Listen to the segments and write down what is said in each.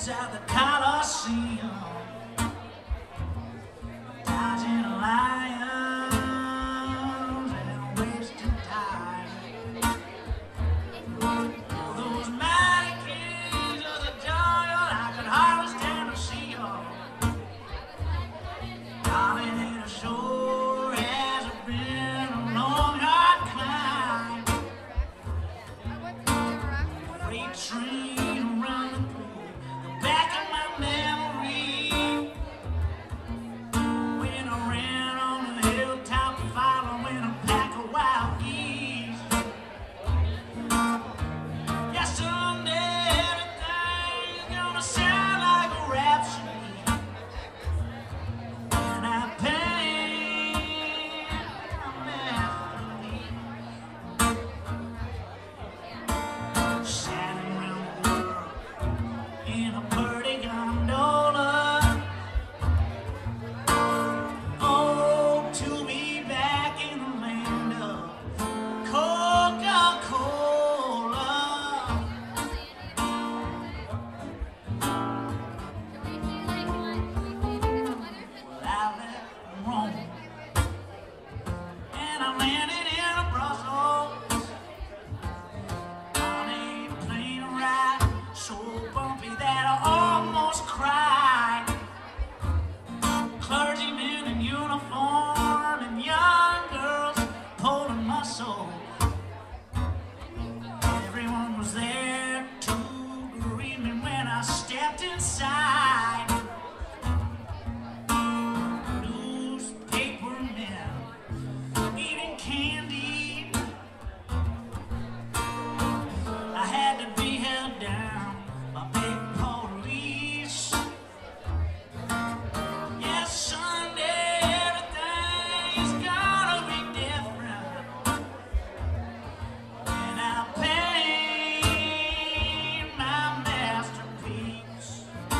at the Coliseum, dodging lions and wasting time. Those mighty kings of the jungle, I could hardly stand to see them. Dominator sure has been a long, hard climb. Freight train running through the back of my memory. When I ran on the hilltop following a pack of wild geese. Yeah, someday everything's gonna sound like a rhapsody. And I paint a masterpiece. Sailing around the world in a pretty gondola. Oh, to be back in the land of Coca-Cola. Well, I left Rome and I landed in Brussels on a plane ride so bumpy that I almost cried. Clergymen in uniform and young girls pulling my soul. Everyone was there to greet me when I stepped inside. Newspaper men eating candy. I had to be held down by big police. Yes, Sunday everything's gonna be different when I paint my masterpiece.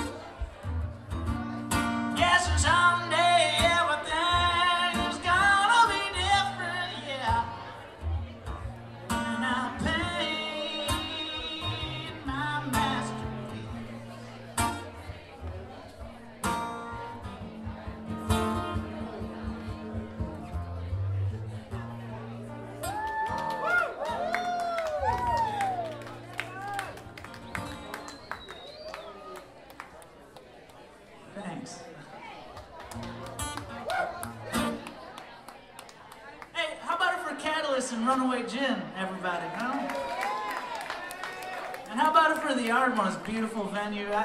Yes, someday everything's gonna be different, yeah, when I paint my masterpiece. Thanks. Hey, how about it for Catalyst and Runaway Gin, everybody, huh? And how about it for the Ardmore, this beautiful venue? I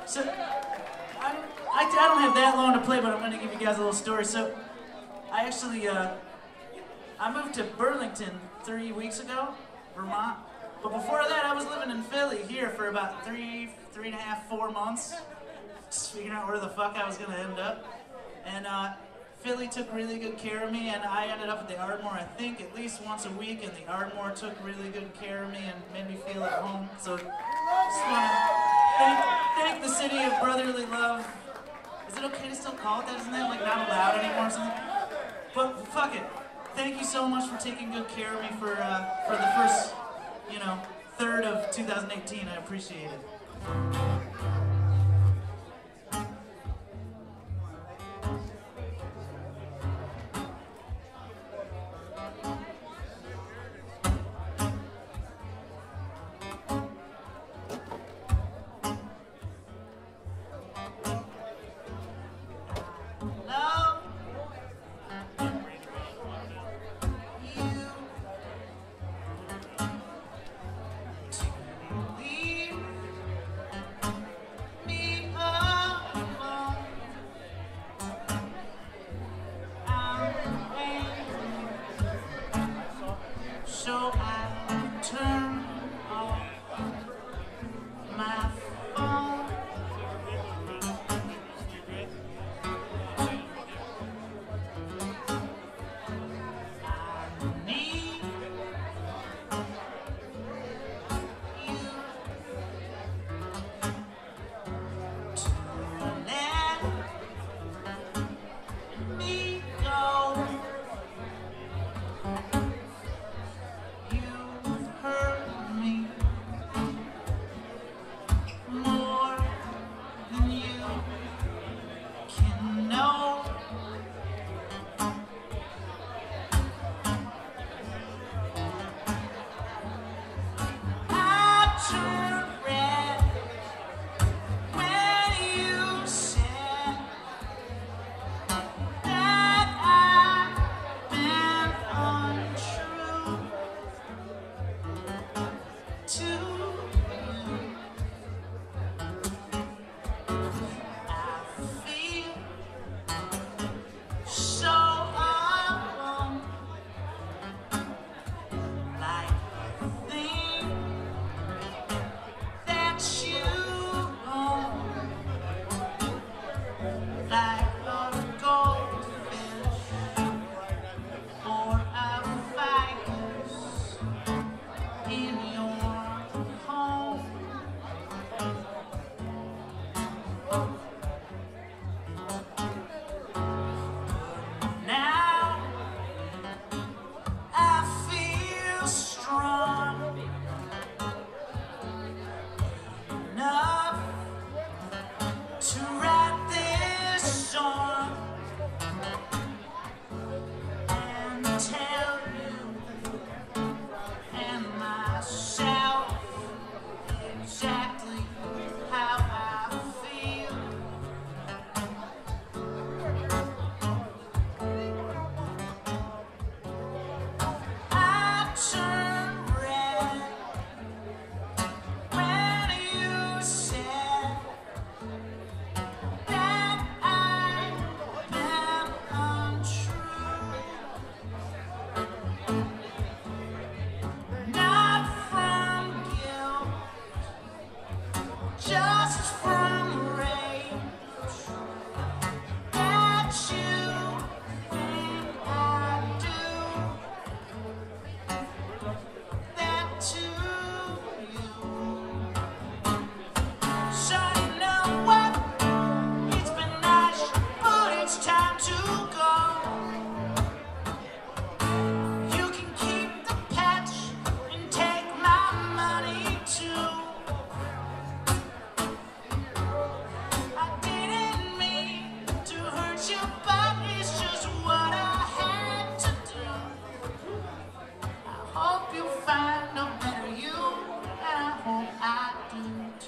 don't have that long to play, but I'm going to give you guys a little story. So, I actually, I moved to Burlington 3 weeks ago, Vermont. But before that, I was living in Philly here for about three and a half, 4 months. Just figuring out where the fuck I was going to end up. And Philly took really good care of me, and I ended up at the Ardmore, I think, at least once a week, and the Ardmore took really good care of me and made me feel at home. So just want to thank the city of brotherly love. Is it okay to still call it that? Isn't that like not allowed anymore or something? But fuck it. Thank you so much for taking good care of me for the first, third of 2018. I appreciate it. Love you to believe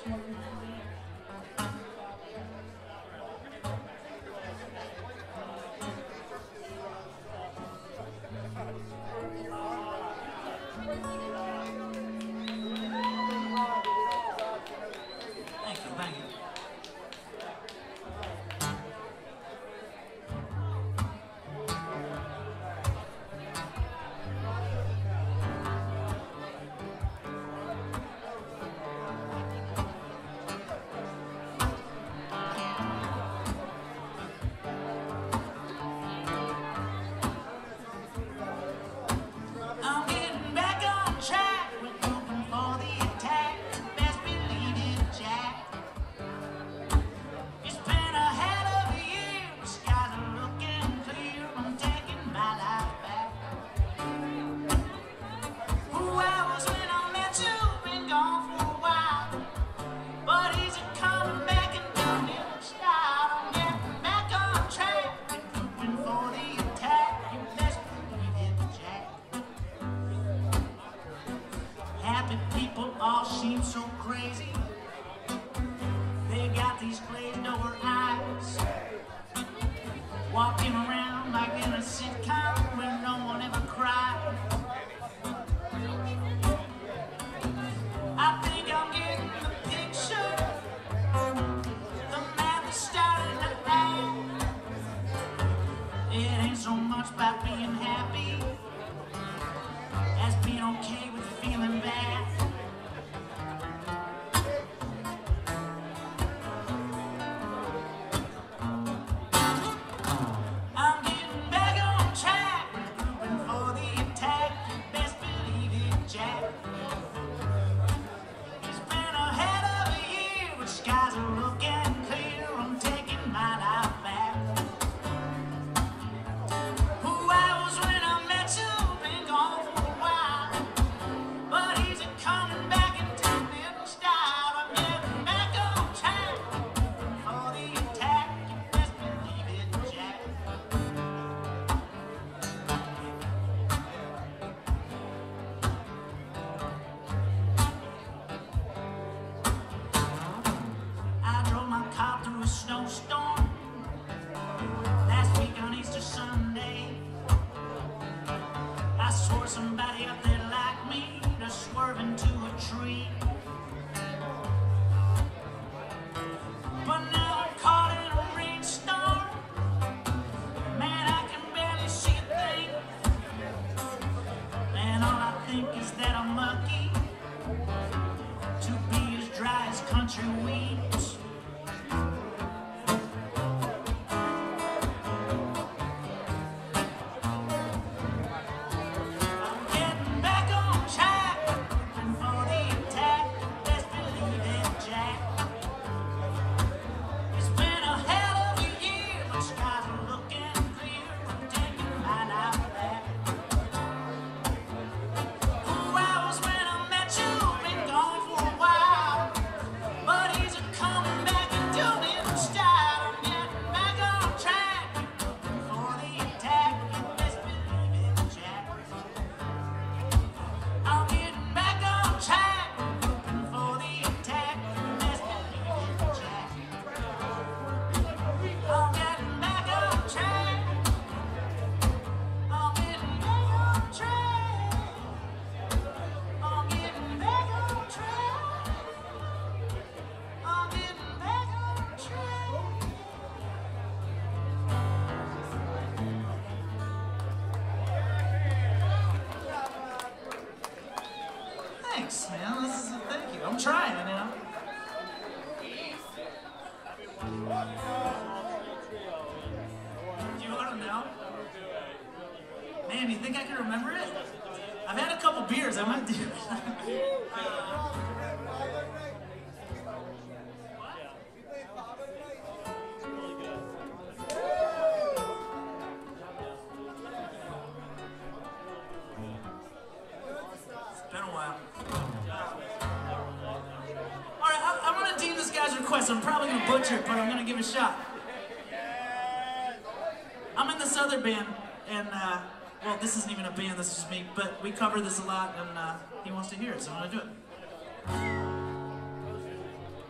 Thank you. I'm getting back on track. We're moving for the attack. Best believe it, Jack. It's been a hell of a year. The skies are looking clear. I'm taking my life back. Who I was when I met you, been gone for a while. But he's a coming back and doing it in style. I'm getting back on track. We're moving for the attack. You best believe it, Jack. Happy people all seem so crazy. They got these glazed over eyes, walking around like in a sitcom where no one ever cried. I think I'm getting the picture. The math is starting to add. It ain't so much about being happy as being okay with feeling bad. I'm getting back on track, moving for the attack. You best believe it, Jack. It's been a hell of a year, but skies are looking clear. I'm taking my life back. Who I was when I met you, been gone for a while. But he's a coming back and doing it in style. I'm getting back on track, moving for the attack. You best believe it, Jack. I drove my car through a snowstorm last week on Easter Sunday. I swore somebody up there like me to swerve into a tree. But now I'm caught in a rainstorm. Man, I can barely see a thing. And all I think is that I'm lucky to be as dry as country weeds. I'm getting back on track, moving for the attack. Best believe it, Jack. It's been a hell of a year, but skies are looking clear. I'm taking my life back. Who I was when I met you, been gone for a while. But he's a coming back and doing it in style. I'm getting back on track, moving for the attack. You best believe it, Jack. I'm getting back on track, moving for the attack. You best believe it, Jack. I'm getting back on track. I'm getting back on track. I'm getting back on track. I'm getting back on track. Thanks, man. Thank you. I'm trying, you know. Do you want to know? Man, you think I can remember it? I've had a couple beers. I might do it. It's been a while. All right, I'm going to deem this guy's request. I'm probably going to butcher it, but I'm going to give it a shot. I'm in this other band, and, well, this isn't even a band, this is just me, but we cover this a lot, and he wants to hear it, so I'm going to do it.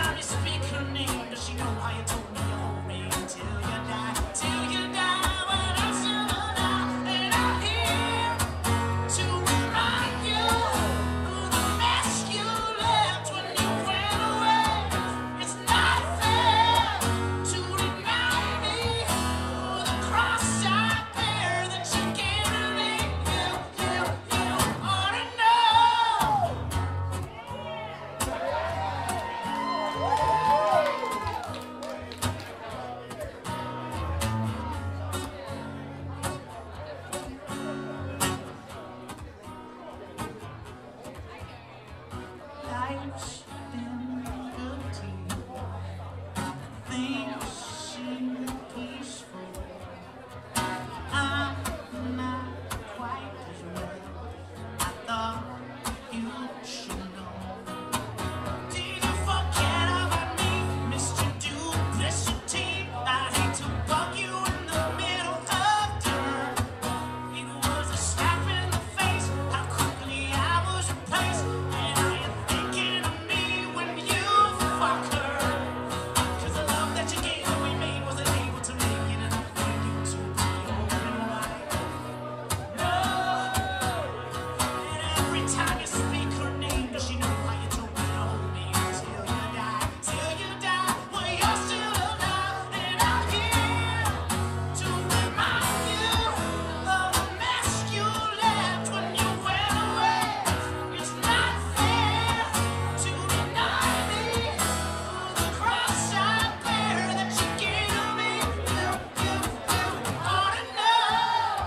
time you speak her name, does she know how you told me you hold me until you die? Till you die, when I'm still alive, and I'm here to remind you of the mess you left when you went away. It's not fair to deny me the cross I bear that you gave to me. You ought to know. Life's been good to you. Things seem peaceful. I'm not quite as well. I thought you should know. Did you forget about me, Mr. Duplicity? I hate to bug you in the middle of dinner. It was a slap in the face, how quickly I was replaced. And are you thinking of me when you fuck her? 'Cause the love that you gave that we made wasn't able to make it enough for you to be open wide. No. And every time you speak her name, does she know how you told me to hold me until you die? Till you die, well you're still alive, and I'm here to remind you of the mess you left when you went away. It's not fair to deny me the cross I bear that you gave to me. You ought to know.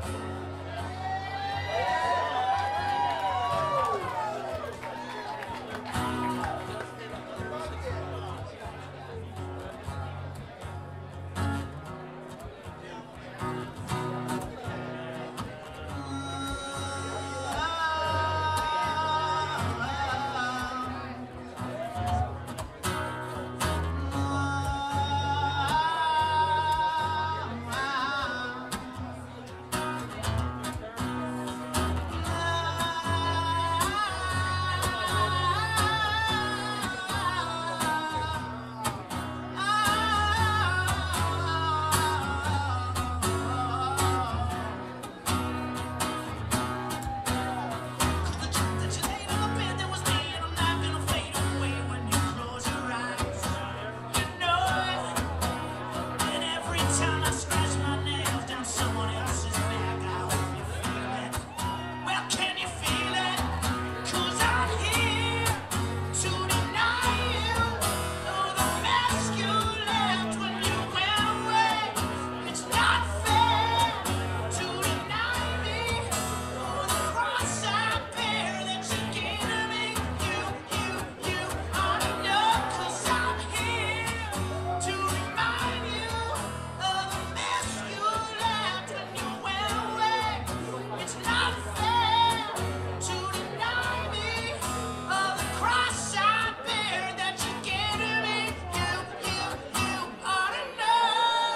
The truth that you laid on the bed that was me, and I'm not gonna fade away when you close your eyes. You know it. And every time I scratch my nails down someone else's back, I hope you feel it. Well, can you feel it? 'Cause I'm here to deny you of the mess you left when you went away. It's not fair to deny me of the cross I bear that you gave to me. You ought to know, 'cause I'm here to remind you of the mess you left when you went away. It's not fair to deny me of the cross I bear that you gave to me. You ought to know.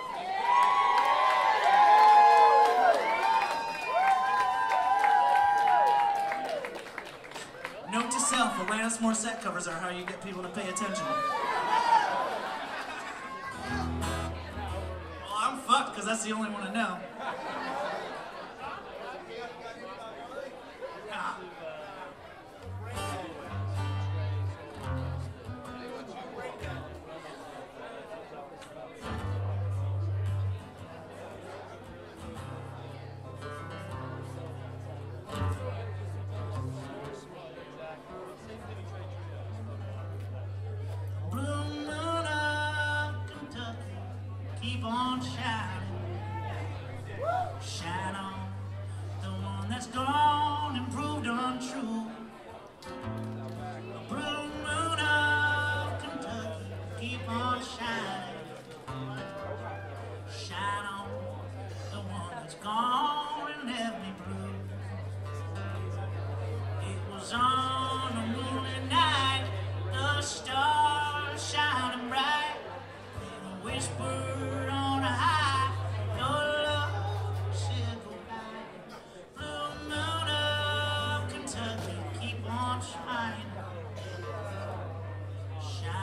Note to self, Alanis Morissette covers are how you get people to pay attention. Well, I'm fucked because that's the only one I know. Ah. Blue moon of Kentucky, keep on shining. Shine on the one that's gone and proved untrue. Blue moon of Kentucky, keep on shining. Shine on the one that's gone and left me blue. It was on a moonlit night, the stars shining bright, and a whisper on a high, your love said goodbye. Blue moon of Kentucky, keep on shining. Shine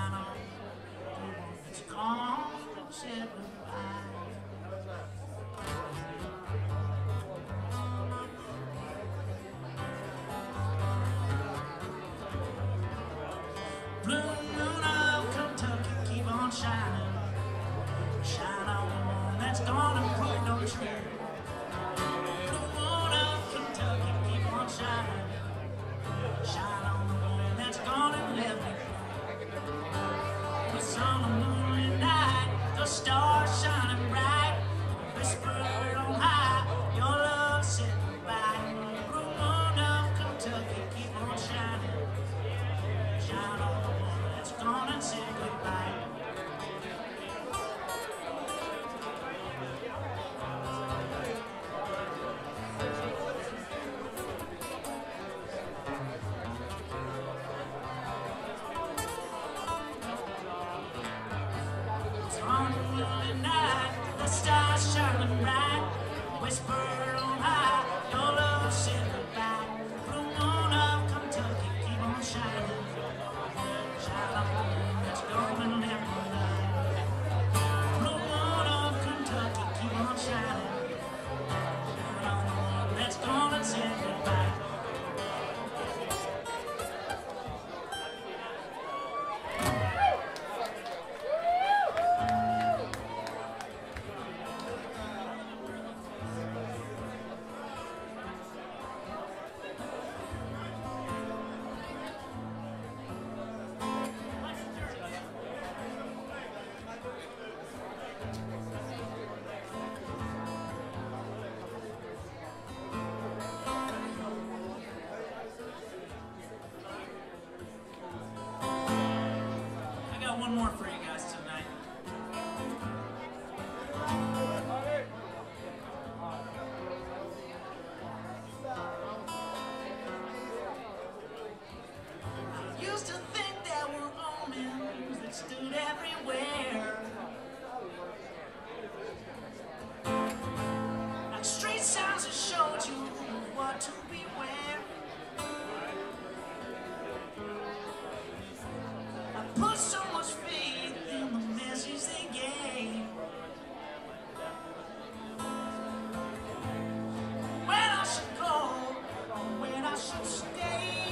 on a moonlit night, the stars shining bright, whispered on high, your love said goodbye. Blue moon of Kentucky, keep on shining, shine on the one that's gone and say goodbye. On a moonlit night, the stars shining bright, whispered on high, your love said goodbye. Blue moon of Kentucky, keep on shining, shine on the moon that's going never die. Blue moon of Kentucky, keep on shining, shine on the one that's gonna say goodbye. One more for you guys tonight. I used to think there were omens that stood everywhere, like street signs that showed you what to beware. I put so much faith in the message they gave. When I should go, or when I should stay.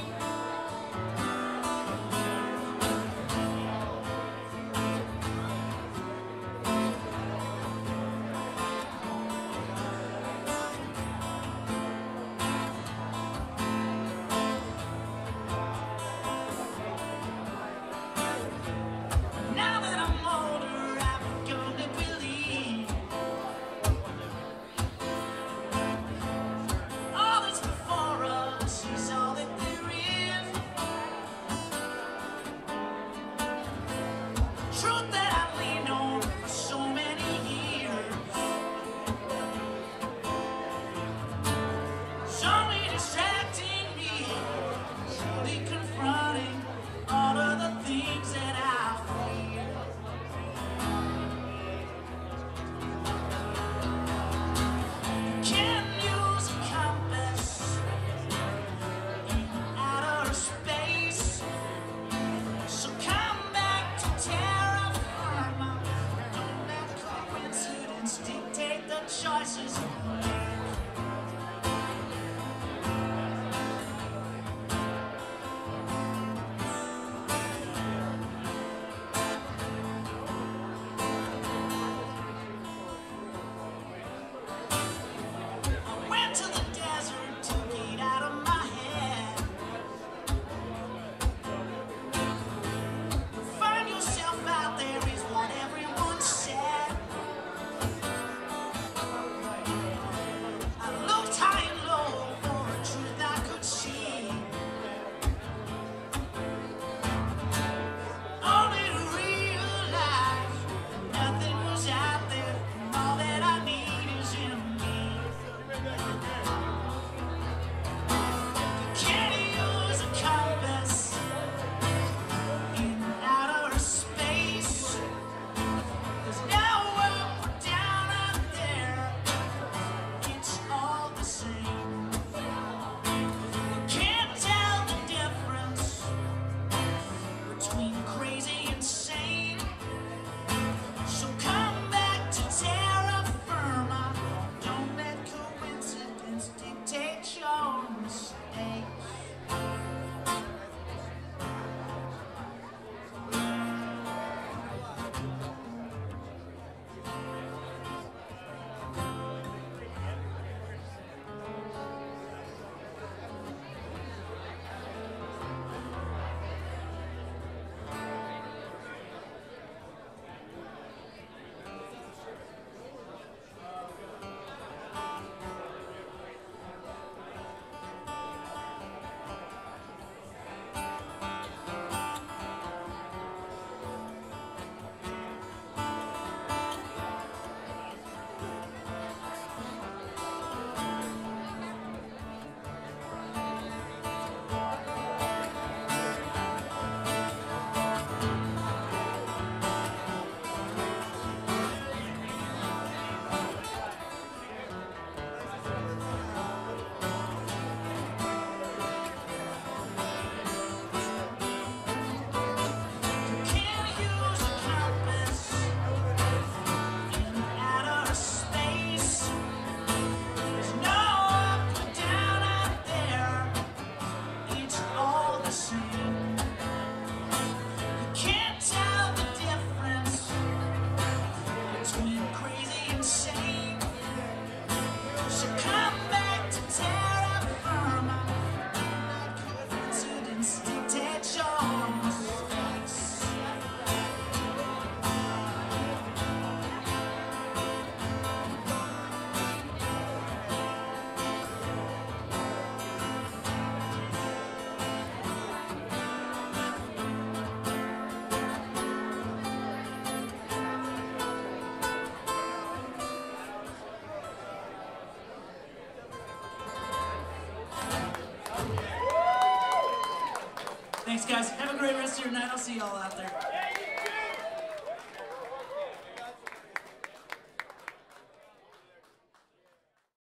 Thanks, guys. Have a great rest of your night. I'll see y'all out there.